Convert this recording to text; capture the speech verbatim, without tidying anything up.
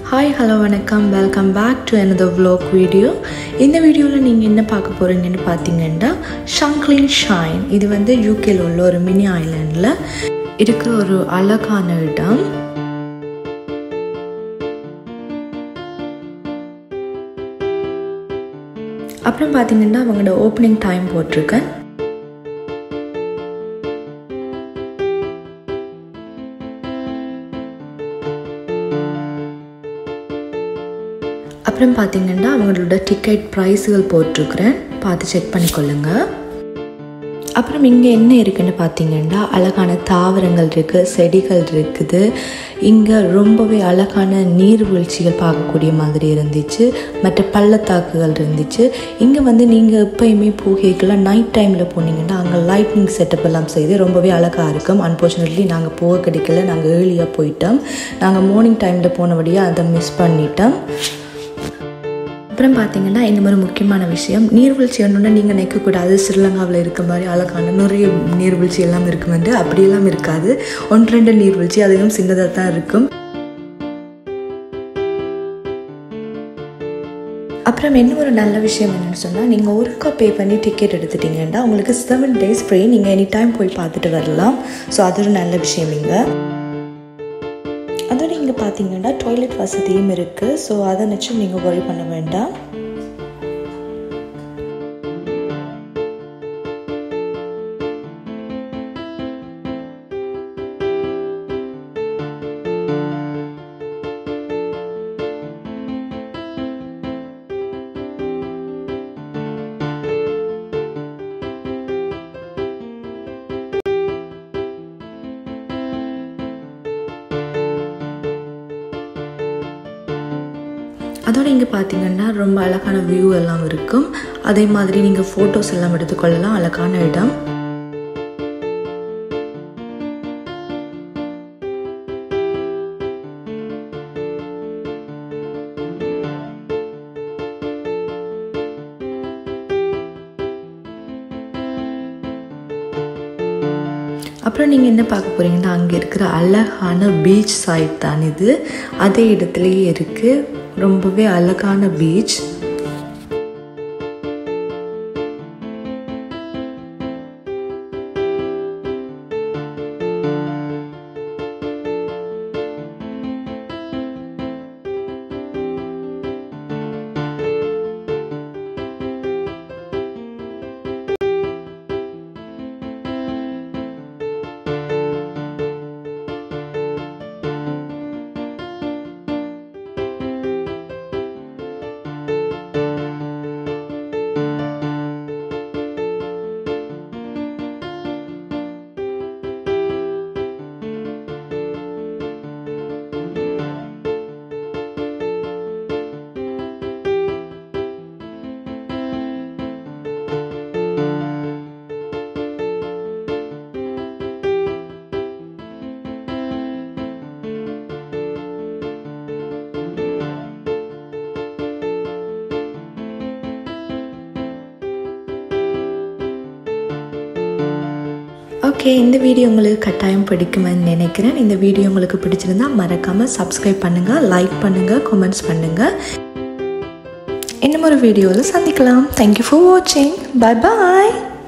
Hi, hello, vanakkam, welcome back to another vlog video. In the video la neenga enna paaka poringenu pathingenda Shanklin Chine. Idu vandu U K la ulla oru mini island la irukra oru alagana idam. அப்புறம் பாத்தீங்கன்னா அவங்களோட opening time போட்டிருக்கேன். அப்புறம் பார்த்தீங்கன்னா அவங்களோட ticket ப்ரைஸுகள் போட்டிருக்கிறேன், பார்த்து check பண்ணிக்கொள்ளுங்க. அப்புறம் இங்கே என்ன இருக்குன்னு பார்த்தீங்கன்னா அழகான தாவரங்கள் இருக்குது, செடிகள் இருக்குது. இங்கே ரொம்பவே அழகான நீர்வீழ்ச்சிகள் பார்க்கக்கூடிய மாதிரி இருந்துச்சு, மற்ற பள்ளத்தாக்குகள் இருந்துச்சு. இங்கே வந்து நீங்கள் எப்போயுமே போகைக்கெல்லாம் நைட் டைமில் போனீங்கன்னா அங்கே லைட்டிங் செட்டப் எல்லாம் செய்து ரொம்பவே அழகாக இருக்கும். அன்ஃபார்ச்சுனேட்லி நாங்கள் போக கிடைக்கல, நாங்கள் ஏர்லியாக போயிட்டோம். நாங்கள் மார்னிங் டைமில் போனபடியாக அதை மிஸ் பண்ணிட்டோம். அப்புறம் பார்த்தீங்கன்னா இந்த மாதிரி முக்கியமான விஷயம், நீர்வீழ்ச்சி ஒன்றுன்னா நீங்கள் நினைக்கக்கூடாது ஸ்ரீலங்காவில் இருக்க மாதிரி அழகான நிறைய நீர்வீழ்ச்சி எல்லாம் இருக்குமெண்டு. அப்படியெல்லாம் இருக்காது. ஒன்று ரெண்டு நீர்வீழ்ச்சி அதுவும் சின்னதாக தான் இருக்கும். அப்புறம் என்ன ஒரு நல்ல விஷயம் என்னென்னு சொன்னால், நீங்கள் ஒருக்கா பே பண்ணி டிக்கெட் எடுத்துட்டீங்கன்னா உங்களுக்கு செவன் டேஸ் ஃப்ரீ, நீங்கள் எனி டைம் போய் பார்த்துட்டு வரலாம். ஸோ அது ஒரு நல்ல விஷயம். இங்கே அதோட இங்கே பார்த்தீங்கன்னா டாய்லெட் வசதியும் இருக்குது. ஸோ அதை நினச்சும் நீங்கள் worry பண்ண வேண்டாம். அதோடு இங்கே பார்த்தீங்கன்னா ரொம்ப அழகான வியூ எல்லாம் இருக்கும். அதே மாதிரி நீங்கள் ஃபோட்டோஸ் எல்லாம் எடுத்துக்கொள்ளலாம். அழகான இடம். அப்புறம் நீங்கள் என்ன பார்க்க போகிறீங்கன்னா அங்கே இருக்கிற அழகான பீச் சைட் தான் இது. அதே இடத்துலையே இருக்குது. ரொம்பவே அழகான பீச். ஓகே, இந்த வீடியோ உங்களுக்கு கட்டாயம் பிடிக்குமென்னு நினைக்கிறேன். இந்த வீடியோ உங்களுக்கு பிடிச்சிருந்தா மறக்காமல் சப்ஸ்கிரைப் பண்ணுங்கள், லைக் பண்ணுங்கள், கமெண்ட்ஸ் பண்ணுங்கள். இன்னும் ஒரு வீடியோவில் சந்திக்கலாம். தேங்க்யூ ஃபார் வாட்சிங். பை பாய்.